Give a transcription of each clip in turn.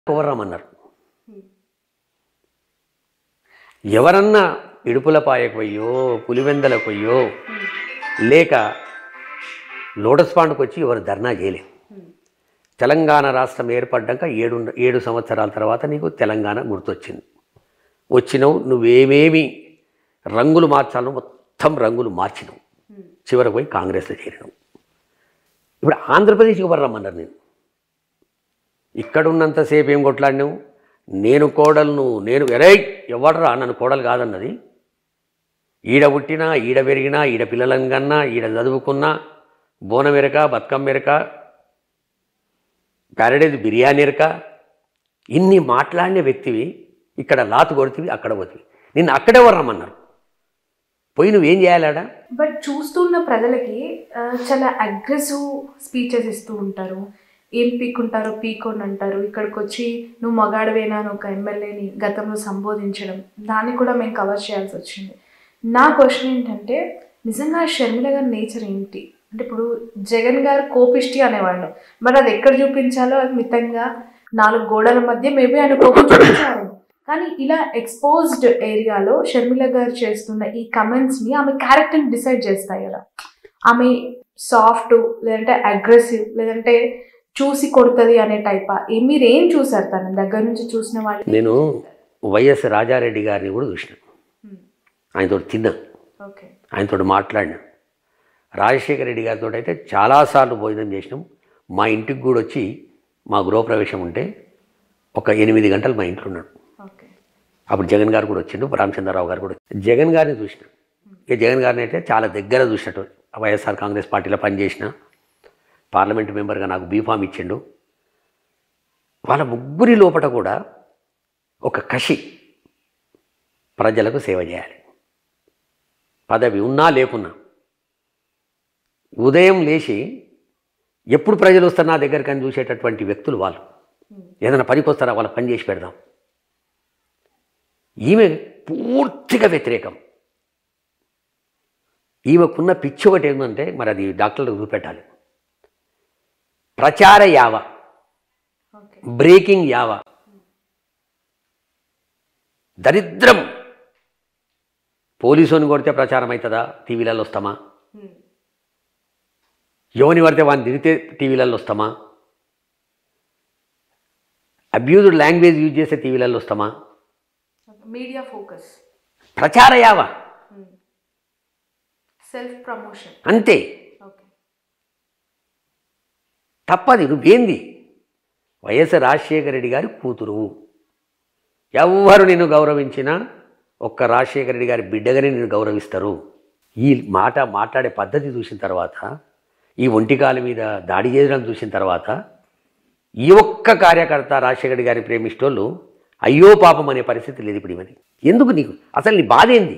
ఎవరు రమ్మన్నారు? ఎవరన్నా ఇడుపులపాయకు పోయో పులివెందలకు పోయో లేక లోటస్ పాండ్కి వచ్చి ఎవరు ధర్నా చేయలేం. తెలంగాణ రాష్ట్రం ఏర్పడ్డాక 7 సంవత్సరాల తర్వాత నీకు తెలంగాణ గుర్తొచ్చింది. వచ్చినావు, నువ్వేమేమి రంగులు మార్చాలో మొత్తం రంగులు మార్చినావు. చివరికి పోయి కాంగ్రెస్లో చేరినావు. ఇప్పుడు ఆంధ్రప్రదేశ్కి ఎవరు రమ్మన్నారు? నేను ఇక్కడున్నంతసేపు ఏం కొట్లాడినావు? నేను కోడలను, నేను ఎవడరా నన్ను కోడలు కాదన్నది. ఈడ పుట్టినా, ఈడ పెరిగినా, ఈడ పిల్లలను కన్నా, ఈడ చదువుకున్నా, బోనం ఎరక, బతుకమ్మ ఎరక, ప్యారడైజ్ బిర్యానీ ఎరక, ఇన్ని మాట్లాడిన వ్యక్తివి ఇక్కడ లాతు కొడుతుంది, అక్కడ పోతుంది. నిన్ను అక్కడెవరు రమ్మన్నారు? పోయి నువ్వేం చేయాలాడా? బట్ చూస్తున్న ప్రజలకి చాలా అగ్రెసివ్ స్పీచెస్ ఇస్తూ ఉంటారు. ఏం పీక్కుంటారో పీక్కొని అంటారు. ఇక్కడికి వచ్చి నువ్వు మగాడవేనా అని ఒక ఎమ్మెల్యేని గతంలో సంబోధించడం, దాన్ని కూడా మేము కవర్ చేయాల్సి వచ్చింది. నా క్వశ్చన్ ఏంటంటే, నిజంగా షర్మిల గారి నేచర్ ఏంటి? అంటే ఇప్పుడు జగన్ గారు కోపిష్టి అనేవాళ్ళు, మరి అది ఎక్కడ చూపించాలో అది మితంగా 4 గోడల మధ్య మేబీ ఆయన కోపం చూపించారు. కానీ ఇలా ఎక్స్పోజ్డ్ ఏరియాలో షర్మిల గారు చేస్తున్న ఈ కమెంట్స్ని ఆమె క్యారెక్టర్ని డిసైడ్ చేస్తాయి కదా. ఆమె సాఫ్ట్, లేదంటే అగ్రెసివ్, లేదంటే చూసి కొడుతుంది అనే టైపా? మీరేం చూసారు తన దగ్గర నుంచి చూసిన వాళ్ళు? నేను వైఎస్ రాజారెడ్డి గారిని కూడా చూసిన, ఆయనతో తిన్నా, ఆయనతో మాట్లాడినా. రాజశేఖర రెడ్డి గారితో అయితే చాలాసార్లు భోజనం చేసినాం. మా ఇంటికి కూడా వచ్చి మా గృహప్రవేశం ఉంటే ఒక 8 గంటలు మా ఇంట్లో ఉన్నాడు. అప్పుడు జగన్ గారు కూడా వచ్చిండు, రామచంద్రరావు గారు కూడా. జగన్ గారిని చూసిన, ఇక జగన్ గారిని అయితే చాలా దగ్గర చూసినట్టు. వైఎస్ఆర్ కాంగ్రెస్ పార్టీలో పనిచేసిన, పార్లమెంటు మెంబర్గా నాకు బీఫామ్ ఇచ్చిండు. వాళ్ళ ముగ్గురి లోపల కూడా ఒక కసి, ప్రజలకు సేవ చేయాలి. పదవి ఉన్నా లేకున్నా ఉదయం లేచి ఎప్పుడు ప్రజలు వస్తారు నా దగ్గరికి అని చూసేటటువంటి వ్యక్తులు వాళ్ళు. ఏదైనా పనికి వస్తారా, వాళ్ళ పని చేసి పెడదాం. ఈమె పూర్తిగా వ్యతిరేకం. ఈమెకున్న పిచ్చి ఒకటి ఏంటంటే, మరి అది డాక్టర్లకు చూపెట్టాలి. ప్రచార యావ, బ్రేకింగ్ యావ, దరిద్రం. పోలీసుని కొడితే ప్రచారం అవుతుందా? టీవీలలో వస్తామా? ఎవరిని పడితే వాడిని తిరిగితే టీవీలలో వస్తామా? అబ్యూజ్డ్ లాంగ్వేజ్ యూజ్ చేస్తే టీవీలలో వస్తామా? మీడియా ఫోకస్, ప్రచార యావ, సెల్ఫ్ ప్రమోషన్, అంతే. తప్పది. నువ్వేంది? వైఎస్ రాజశేఖర రెడ్డి గారి కూతురు. ఎవ్వరు నిన్ను గౌరవించినా ఒక్క రాజశేఖర రెడ్డి గారి బిడ్డగానే నిన్ను గౌరవిస్తారు. ఈ మాట్లాడే పద్ధతి చూసిన తర్వాత, ఈ ఒంటికాల మీద దాడి చేయడం చూసిన తర్వాత, ఈ ఒక్క కార్యకర్త రాజశేఖర రెడ్డి గారిని ప్రేమిస్తోళ్ళు అయ్యో పాపం అనే పరిస్థితి లేదు ఇప్పుడు. ఇవన్నీ ఎందుకు? నీకు అసలు నీ బాధ ఏంది?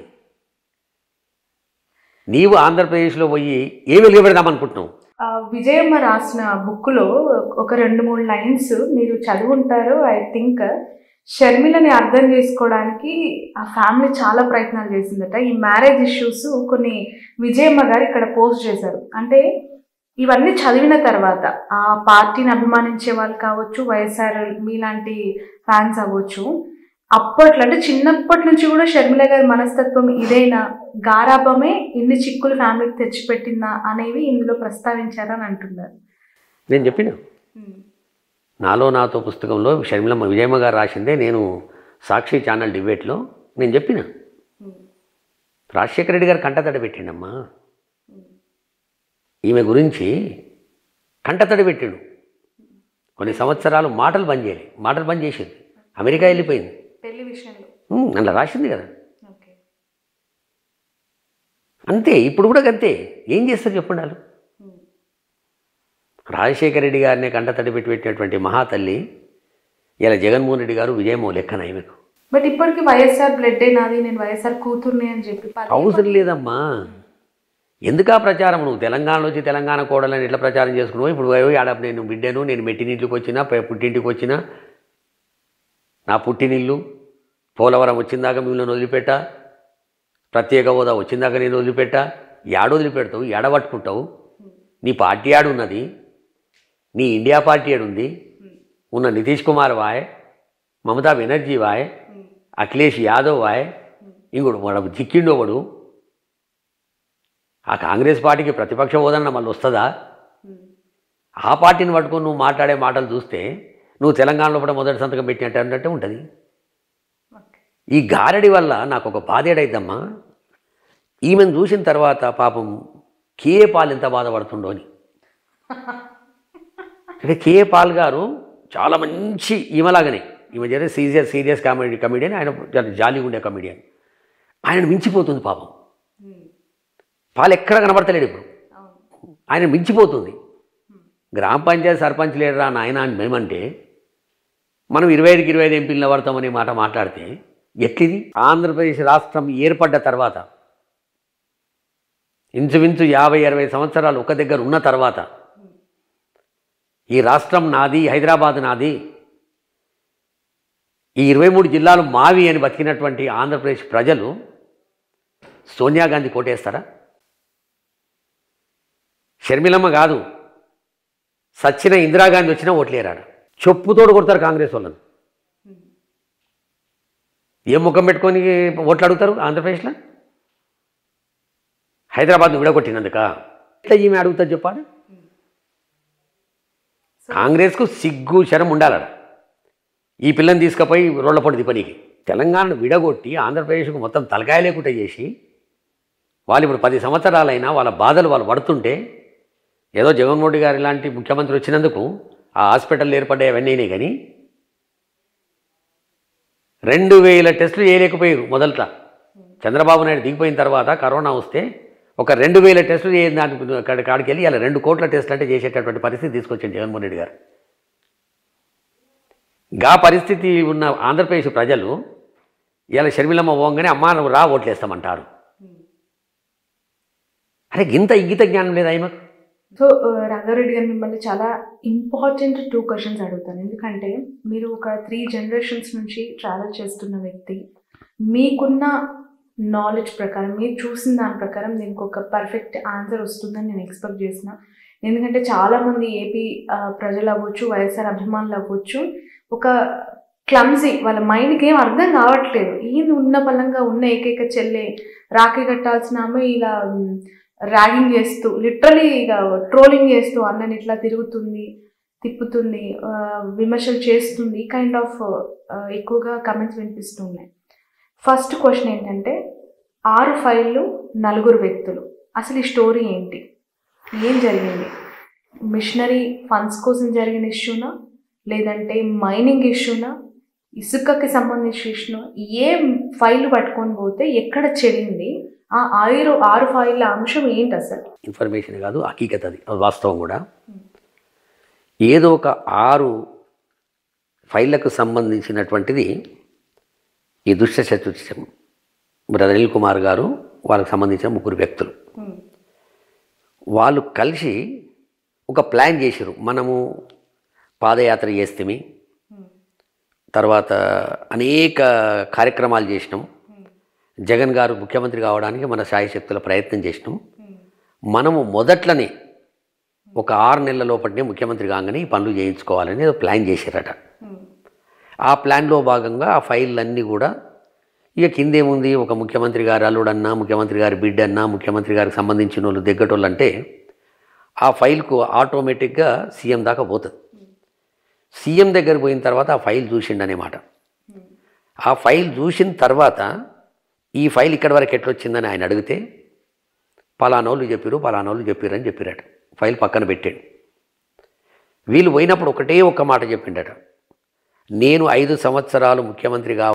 నీవు ఆంధ్రప్రదేశ్లో పోయి ఏమి వెలువబెడదామనుకుంటున్నావు? విజయమ్మ రాసిన బుక్లో ఒక 2-3 లైన్స్ మీరు చదువుంటారు. ఐ థింక్ షర్మిలని అర్థం చేసుకోవడానికి ఆ ఫ్యామిలీ చాలా ప్రయత్నాలు చేసిందట. ఈ మ్యారేజ్ ఇష్యూస్ కొన్ని విజయమ్మ గారు ఇక్కడ పోస్ట్ చేశారు. అంటే ఇవన్నీ చదివిన తర్వాత ఆ పార్టీని అభిమానించే వాళ్ళు కావచ్చు, వైఎస్ఆర్ మీలాంటి ఫ్యాన్స్ అవ్వచ్చు, అప్పట్లో అంటే చిన్నప్పటి నుంచి కూడా షర్మిల గారి మనస్తత్వం ఇదేనా, గారాబమే ఇన్ని చిక్కులు ఫ్యామిలీకి తెచ్చిపెట్టిందా అనేవి ఇందులో ప్రస్తావించారని అంటున్నారు. నేను చెప్పిన నాలో నాతో పుస్తకంలో విజయమ్మ గారు రాసిందే. నేను సాక్షి ఛానల్ డిబేట్లో నేను చెప్పిన, రాజశేఖర రెడ్డి గారు కంటతడి పెట్టిండమ్మా. ఈమె గురించి కంటతడి పెట్టిండు. కొన్ని సంవత్సరాలు మాటలు బంద్ చేసింది. అమెరికా వెళ్ళిపోయింది. అలా రాసింది కదా. అంతే. ఇప్పుడు కూడా అంతే. ఏం చేస్తారు చెప్పండి వాళ్ళు? రాజశేఖర రెడ్డి గారిని కంటతడి పెట్టినటువంటి మహాతల్లి ఇలా జగన్మోహన్ రెడ్డి గారు విజయమో లెక్కన ఈమెకు. బట్ ఇప్పటికి వైఎస్ఆర్ బ్లడ్ నాది, నేను వైఎస్ఆర్ కూతుర్ని అని చెప్పి అవసరం లేదమ్మా. ఎందుకా ప్రచారం? నువ్వు తెలంగాణలో వచ్చి తెలంగాణ కోడలని ఎట్లా ప్రచారం చేసుకున్నావు? ఇప్పుడు ఆడ నేను బిడ్డను, నేను మెట్టినింటికి వచ్చినా, పుట్టింటికి వచ్చినా, నా పుట్టినిల్లు పోలవరం వచ్చిందాక మిమ్మల్ని వదిలిపెట్టా, ప్రత్యేక హోదా వచ్చిందాక నేను వదిలిపెట్టా. ఏడు వదిలిపెడతావు, ఏడ పట్టుకుంటావు? నీ పార్టీ ఆడున్నది, నీ ఇండియా పార్టీ ఏడుంది, ఉన్న నితీష్ కుమార్ వాయ్, మమతా బెనర్జీ వాయ్, అఖిలేష్ యాదవ్ వాయ్, ఇంకోడు వాడు చిక్కిండో వాడు. ఆ కాంగ్రెస్ పార్టీకి ప్రతిపక్ష హోదన్న మళ్ళీ వస్తుందా? ఆ పార్టీని పట్టుకొని నువ్వు మాట్లాడే మాటలు చూస్తే నువ్వు తెలంగాణలో కూడా మొదటి సంతకం పెట్టినట్టు అన్నట్టే ఉంటుంది. ఈ గారడి వల్ల నాకు ఒక బాధేడైద్దమ్మా. ఈమెను చూసిన తర్వాత పాపం కేఏ పాల్ ఎంత బాధపడుతుండో అని. అంటే కేఏ పాల్ గారు చాలా మంచి ఈమెలాగానే, ఈమె చేసే సీరియస్ కమెడియన్, ఆయన జాలీగా ఉండే కమెడియన్. ఆయన మించిపోతుంది పాపం. పాలు ఎక్కడ కనబడతలేడు ఇప్పుడు, ఆయన మించిపోతుంది. గ్రామ పంచాయతీ సర్పంచ్ లేడరా నాయన అని మేమంటే మనం 25కి 25 ఎంపీలు పడతామనే మాట మాట్లాడితే ఎట్లిది? ఆంధ్రప్రదేశ్ రాష్ట్రం ఏర్పడ్డ తర్వాత ఇంచుమించు 50-60 సంవత్సరాలు ఒక దగ్గర ఉన్న తర్వాత ఈ రాష్ట్రం నాది, హైదరాబాద్ నాది, ఈ 23 జిల్లాలు మావి అని బతికినటువంటి ఆంధ్రప్రదేశ్ ప్రజలు సోనియా గాంధీ కోటేస్తారా? షర్మిలమ్మ కాదు, సచ్చిన ఇందిరాగాంధీ వచ్చినా ఓట్లేరాడు. చెప్పుతోడు కొడతారు కాంగ్రెస్ వాళ్ళని. ఏం ముఖం పెట్టుకొని ఓట్లు అడుగుతారు ఆంధ్రప్రదేశ్లో? హైదరాబాద్ను విడగొట్టినందుక ఎట్లా ఈమె అడుగుతుంది చెప్పాలి? కాంగ్రెస్కు సిగ్గు శరం ఉండాలడ. ఈ పిల్లని తీసుకుపోయి రోళ్లపొడి దిపనికి తెలంగాణను విడగొట్టి ఆంధ్రప్రదేశ్కు మొత్తం తలకాయ లేకుండా చేసి వాళ్ళు ఇప్పుడు 10 సంవత్సరాలైనా వాళ్ళ బాధలు వాళ్ళు పడుతుంటే ఏదో జగన్మోహన్ రెడ్డి గారు ఇలాంటి ముఖ్యమంత్రి వచ్చినందుకు ఆ హాస్పిటల్ ఏర్పడ్డాయి అవన్నీ అయినాయి. కానీ 2000 టెస్టులు చేయలేకపోయారు మొదట. చంద్రబాబు నాయుడు దిగిపోయిన తర్వాత కరోనా వస్తే ఒక 2000 టెస్టులు చేయని దానికి కాడికి వెళ్ళి ఇలా 2 కోట్ల టెస్టులు అంటే చేసేటటువంటి పరిస్థితి తీసుకొచ్చింది జగన్మోహన్ రెడ్డి గారు. గా పరిస్థితి ఉన్న ఆంధ్రప్రదేశ్ ప్రజలు ఇలా షర్మిలమ్మ పోగానే అమ్మా నువ్వు రా ఓట్లేస్తామంటారు. అరే ఇంత ఇంగిత జ్ఞానం లేదా ఆయనకు? సో రంగారెడ్డి గారు మిమ్మల్ని చాలా ఇంపార్టెంట్ 2 క్వశ్చన్స్ అడుగుతాను. ఎందుకంటే మీరు ఒక 3 జనరేషన్స్ నుంచి ట్రావెల్ చేస్తున్న వ్యక్తి. మీకున్న నాలెడ్జ్ ప్రకారం, మీరు చూసిన దాని ప్రకారం దీనికి ఒక పర్ఫెక్ట్ ఆన్సర్ వస్తుందని నేను ఎక్స్పెక్ట్ చేసిన. ఎందుకంటే చాలామంది ఏపీ ప్రజలు అవ్వచ్చు, వైఎస్ఆర్ అభిమానులు అవ్వచ్చు, ఒక క్లమ్జీ, వాళ్ళ మైండ్కి ఏం అర్థం కావట్లేదు. ఈయన ఉన్న బలంగా ఉన్న ఏకైక చెల్లె, రాఖీ కట్టాల్సిన ఆమె ఇలా ర్యాగింగ్ చేస్తూ, లిటరలీ ఇక ట్రోలింగ్ చేస్తూ అన్నని ఇట్లా తిప్పుతుంది, విమర్శలు చేస్తుంది, కైండ్ ఆఫ్ ఎక్కువగా కమెంట్స్ వినిపిస్తున్నాయి. ఫస్ట్ క్వశ్చన్ ఏంటంటే 6 ఫైళ్ళు 4 వ్యక్తులు, అసలు ఈ స్టోరీ ఏంటి? ఏం జరిగింది? మిషనరీ ఫండ్స్ కోసం జరిగిన ఇష్యూనా, లేదంటే మైనింగ్ ఇష్యూనా, ఇసుకకి సంబంధించిన ఇష్యూనా? ఏ ఫైల్ పట్టుకొని పోతే ఎక్కడ చెడింది? ఆ 6 ఫైళ్ళ అంశం ఏంటి అసలు? ఇన్ఫర్మేషన్ కాదు, హకీకత్, అది వాస్తవం కూడా. ఏదో ఒక 6 ఫైళ్ళకు సంబంధించినటువంటిది ఈ దుష్ట చతుష్టయం. బ్రదర్ అనిల్ కుమార్ గారు, వాళ్ళకు సంబంధించిన 3 వ్యక్తులు, వాళ్ళు కలిసి ఒక ప్లాన్ చేశారు. మనము పాదయాత్ర చేస్తేమి, తర్వాత అనేక కార్యక్రమాలు చేసినాం, జగన్ గారు ముఖ్యమంత్రి కావడానికి మన శాయశక్తుల ప్రయత్నం చేసినాం, మనము మొదట్లోనే ఒక 6 నెలల లోపలనే ముఖ్యమంత్రి కాగానే ఈ పనులు చేయించుకోవాలని ప్లాన్ చేశారట. ఆ ప్లాన్లో భాగంగా ఆ ఫైళ్ళన్నీ కూడా ఇక కిందేముంది, ఒక ముఖ్యమంత్రి గారు అల్లుడన్నా, ముఖ్యమంత్రి గారి బిడ్డన్నా, ముఖ్యమంత్రి గారికి సంబంధించిన వాళ్ళు దగ్గటోళ్ళు అంటే ఆ ఫైల్కు ఆటోమేటిక్గా సీఎం దాకా పోతుంది. సీఎం దగ్గర పోయిన తర్వాత ఆ ఫైల్ చూసిండనేమాట. ఆ ఫైల్ చూసిన తర్వాత ఈ ఫైల్ ఇక్కడి వరకు ఎట్లొచ్చిందని ఆయన అడిగితే పలానోళ్ళు చెప్పారు అని చెప్పిరట. ఫైల్ పక్కన పెట్టాడు. వీళ్ళు పోయినప్పుడు ఒకటే ఒక్క మాట చెప్పిండట, నేను 5 సంవత్సరాలు ముఖ్యమంత్రి